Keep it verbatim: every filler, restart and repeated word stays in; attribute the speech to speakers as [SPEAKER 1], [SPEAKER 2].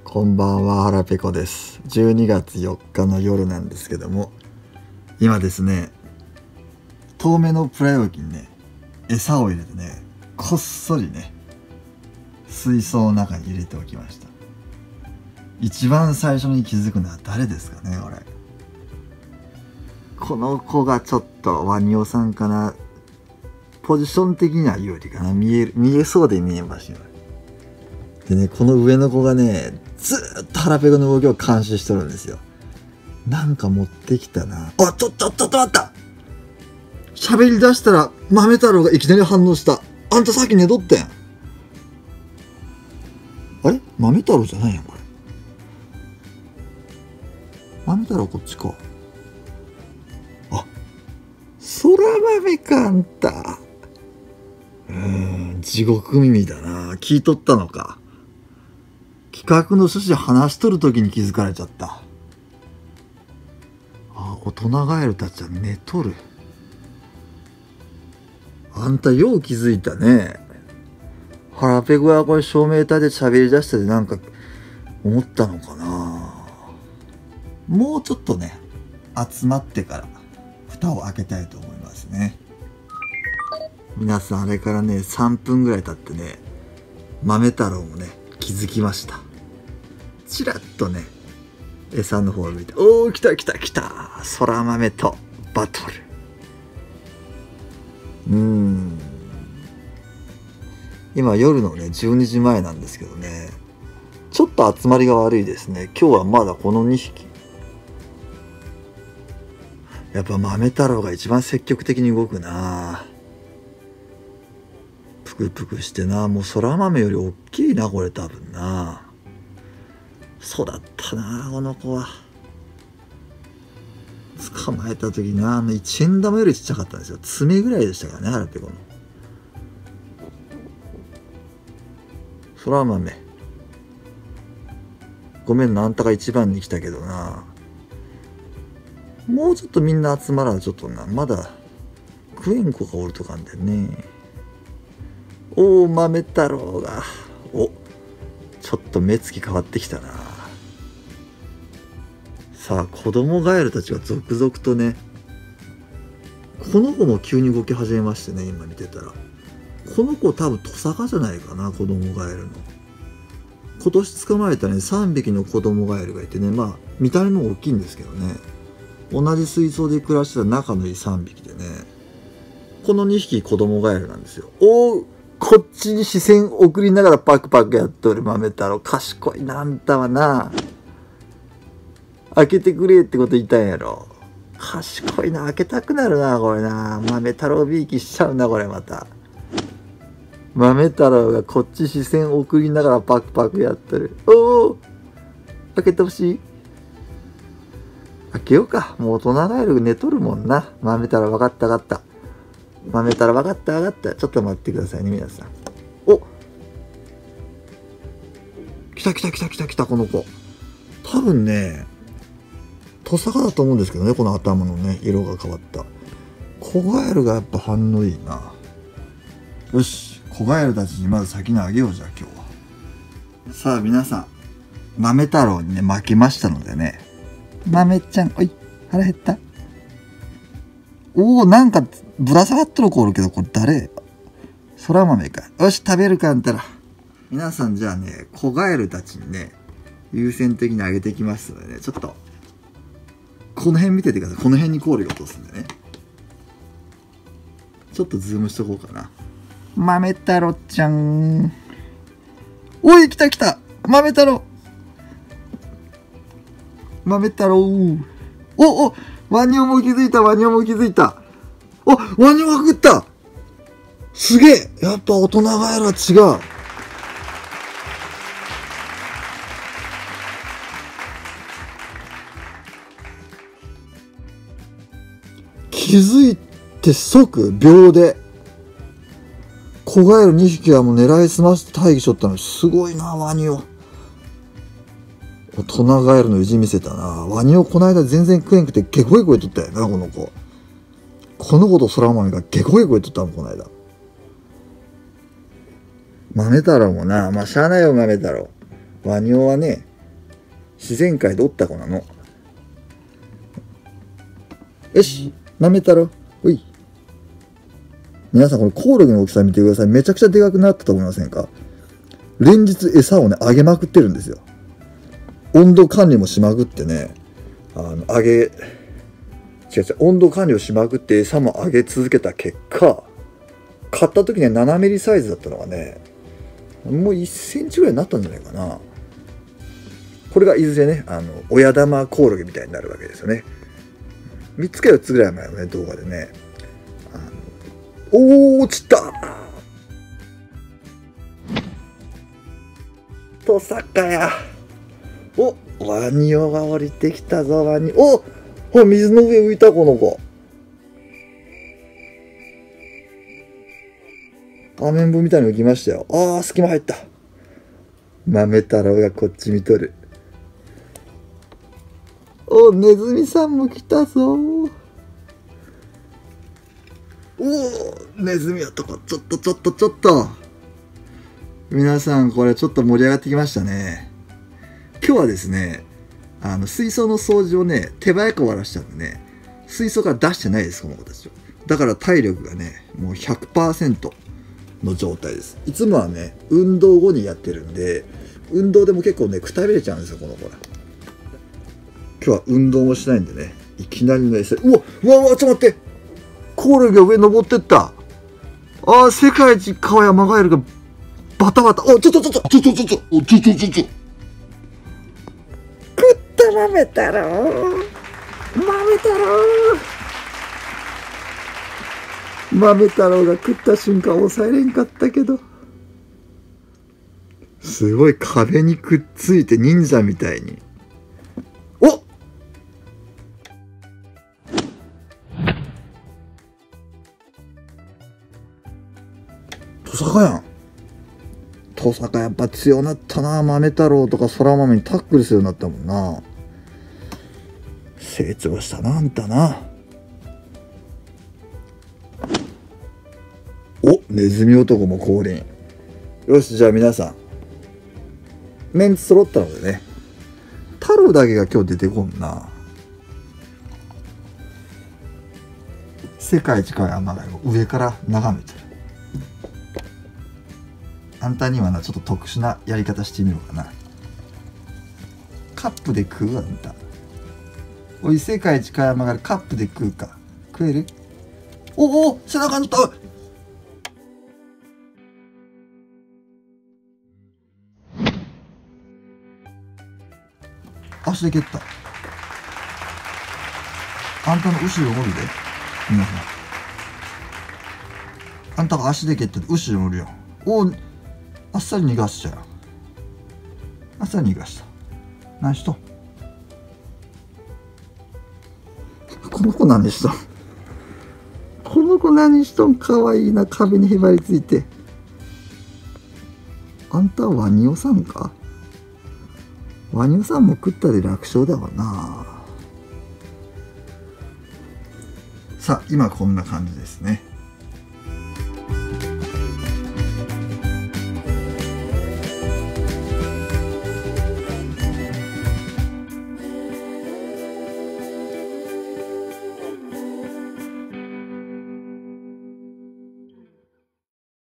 [SPEAKER 1] こんばんは、はらぺこです。じゅうにがつよっかの夜なんですけども、今ですね、遠目のプラ容器にね、餌を入れてね、こっそりね、水槽の中に入れておきました。一番最初に気づくのは誰ですかね、これ。この子がちょっとワニオさんかな。ポジション的には有利かな。見える、見えそうで見えましたよ。でね、この上の子がね、ずーっと腹ペコの動きを監視しとるんですよ。なんか持ってきたな。あ、ちょ、ちょ、ちょっと待った。喋り出したら、豆太郎がいきなり反応した。あんたさっき寝とってん。あれ豆太郎じゃないやん、これ。豆太郎こっちか。あ、空豆か、あんた。うーん、地獄耳だな。聞いとったのか。企画の趣旨話しとるときに気づかれちゃった。あ、大人ガエルたちは寝とる。あんたよう気づいたね。腹ペコはこれ照明体で喋り出しててなんか思ったのかな。もうちょっとね、集まってから蓋を開けたいと思いますね。皆さんあれからね、さんぷんぐらい経ってね、豆太郎もね、気づきました。ちらっとね、餌の方を見て、おー、来た来た来た、空豆とバトル。うーん。今夜のね、じゅうにじまえなんですけどね、ちょっと集まりが悪いですね。今日はまだこのにひき。やっぱ豆太郎が一番積極的に動くな。ぷくぷくしてな、もう空豆より大きいな、これ多分な。そうだったな、この子は。捕まえた時な、あの一円玉よりちっちゃかったんですよ。爪ぐらいでしたからね、腹ペコの。空豆。ごめんな、あんたが一番に来たけどな。もうちょっとみんな集まらん、ちょっとな、まだクエンコがおるとかんだよね。おー、豆太郎が。お、ちょっと目つき変わってきたな。さあ、子供ガエルたちが続々とね、この子も急に動き始めましてね、今見てたら。この子多分トサカじゃないかな、子供ガエルの。今年捕まえたね、さんびきの子供ガエルがいてね、まあ、見た目も大きいんですけどね。同じ水槽で暮らしてた仲のいいさんびきでね、このにひき子供ガエルなんですよ。おー、こっちに視線送りながらパクパクやっとる豆太郎。賢いな、あんたはな。開けてくれってこと言ったんやろ。賢いな、開けたくなるな、これな。豆太郎びいきしちゃうな、これまた。豆太郎がこっち視線送りながらパクパクやってる。おお、開けてほしい。開けようか。もう大人ガエル寝とるもんな。豆太郎分かった分かった。豆太郎分かった分かった。ちょっと待ってくださいね、皆さん。お、来た来た来た来た来た、この子。多分ね、トサカだと思うんですけどね、この頭のね、色が変わった。子ガエルがやっぱ反応いいな。よし、子ガエルたちにまず先にあげよう、じゃあ今日は。さあ皆さん、豆太郎にね、負けましたのでね。豆ちゃん、おい、腹減った？おお、なんかぶら下がっとる子おるけど、これ誰？空豆か。よし、食べるかあんたら。皆さんじゃあね、子ガエルたちにね、優先的にあげていきますのでね、ちょっと、この辺見ててください。この辺にコオロギ落とすんでね。ちょっとズームしとこうかな。豆太郎ちゃん。おい、来た来た豆太郎豆太郎。お、お、ワニオも気づいた、ワニオも気づいた。お、ワニオが食った。すげえ。やっぱ大人ガエルは違う。気づいて即秒で。子ガエルにひきはもう狙いすまして待機しとったの。すごいな、ワニオ。大人ガエルの意地見せたな。ワニオこの間全然食えんくてゲコゲコ言っとったよな、この子。この子と空豆がゲコゲコ言っとったもん、この間。豆太郎もな、まあしゃあないよ、豆太郎。ワニオはね、 自然界でおった子なの。よし、舐めたろ。ほい。皆さんこのコオロギの大きさ見てください。めちゃくちゃでかくなったと思いませんか？連日餌をね、あげまくってるんですよ。温度管理もしまくってね、あの、あげ、違う違う、温度管理をしまくって餌もあげ続けた結果、買った時ね、ななミリサイズだったのがね、もういっセンチぐらいになったんじゃないかな。これがいずれね、あの、親玉コオロギみたいになるわけですよね。みっつかよっつぐらい前のね、動画でね、あの、おー、落ちたトサカや。お、ワニオが降りてきたぞ、ワニ。おお、水の上浮いた、この子。アメンボみたいに浮きましたよ。ああ、隙間入った。豆太郎がこっち見とる。お、ネズミさんも来たぞ。おお、ネズミ男、ちょっとちょっとちょっと。皆さん、これちょっと盛り上がってきましたね。今日はですね、あの、水槽の掃除をね、手早く終わらしちゃうんでね、水槽から出してないです、この子たちを。だから体力がね、もう ひゃくパーセント の状態です。いつもはね、運動後にやってるんで、運動でも結構ね、くたびれちゃうんですよ、この子ら。今日は運動もしないんでね、いきなりの餌、うわうわうわ、ちょっと待って、コオロギが上登ってった。ああ、世界一カワヤマガエルがバタバタ。お、ちょちょちょちょちょちょちょちょおちょちょちょちょ。食った豆太郎。豆太郎。豆太郎が食った瞬間抑えれんかったけど。すごい壁にくっついて忍者みたいに。お！トサカやん。トサカやっぱ強なったな。豆太郎とか空豆にタックルするようになったもんな。成長したな、あんたな。お、ネズミ男も降臨。よし、じゃあ皆さん。メンツ揃ったのでね。太郎だけが今日出てこんな。世界一可愛いアマガエルを上から眺めてる。あんたにはな、ちょっと特殊なやり方してみようかな。カップで食うあんた。おい、世界一可愛いアマガエルカップで食うか。食える？おお、背中に乗った。足で蹴った。あんたの後ろおるで。皆さん。あんたが足で蹴って後ろおるよ。おお、あっさり逃がしちゃう。あっさり逃がした。何しとん？この子何しとん？この子何しとん？かわいいな、壁にへばりついて。あんたはワニオさんか？ワニオさんも食ったで楽勝だわな。さあ、今こんな感じですね。